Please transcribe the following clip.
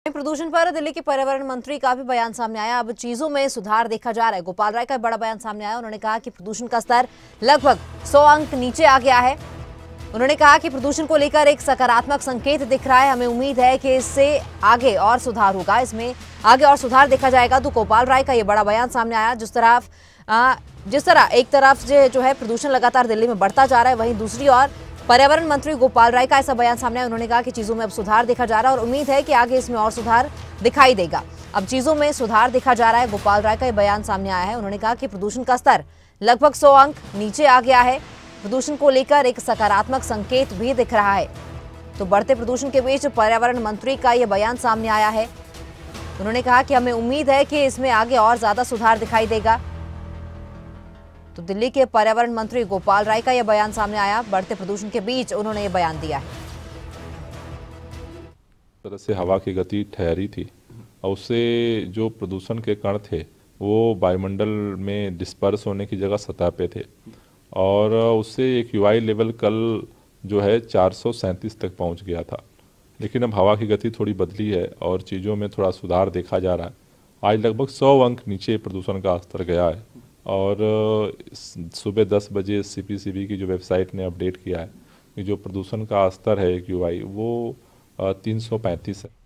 प्रदूषण पर दिल्ली के पर्यावरण मंत्री का भी बयान सामने आया। अब चीजों में सुधार देखा जा रहा है। गोपाल राय का बड़ा बयान सामने आया। उन्होंने कहा कि प्रदूषण का स्तर लगभग 100 अंक नीचे आ गया है। उन्होंने कहा कि प्रदूषण को लेकर एक सकारात्मक संकेत दिख रहा है। हमें उम्मीद है कि इससे आगे और सुधार होगा, इसमें आगे और सुधार देखा जाएगा। तो गोपाल राय का ये बड़ा बयान सामने आया। जिस तरह एक तरफ जो है प्रदूषण लगातार दिल्ली में बढ़ता जा रहा है, वहीं दूसरी ओर पर्यावरण मंत्री गोपाल राय का ऐसा बयान सामने आया। उन्होंने कहा कि चीजों में अब सुधार देखा जा रहा है और उम्मीद है कि आगे इसमें और सुधार दिखाई देगा। अब चीजों में सुधार देखा जा रहा है। गोपाल राय का ये बयान सामने आया है। उन्होंने कहा कि प्रदूषण का स्तर लगभग 100 अंक नीचे आ गया है। प्रदूषण को लेकर एक सकारात्मक संकेत भी दिख रहा है। तो बढ़ते प्रदूषण के बीच पर्यावरण मंत्री का यह बयान सामने आया है। उन्होंने कहा कि हमें उम्मीद है कि इसमें आगे और ज्यादा सुधार दिखाई देगा। तो दिल्ली के पर्यावरण मंत्री गोपाल राय का यह बयान सामने आया। बढ़ते प्रदूषण के बीच उन्होंने ये बयान दिया है। तरह से हवा की गति ठहरी थी और उससे जो प्रदूषण के कण थे वो वायुमंडल में डिस्पर्स होने की जगह सतह पे थे और उससे एक यूआई लेवल कल जो है 437 तक पहुंच गया था। लेकिन अब हवा की गति थोड़ी बदली है और चीज़ों में थोड़ा सुधार देखा जा रहा है। आज लगभग 100 अंक नीचे प्रदूषण का स्तर गया है और सुबह 10 बजे सीपीसीबी की जो वेबसाइट ने अपडेट किया है कि जो प्रदूषण का स्तर है एक यूआई वो 335 है।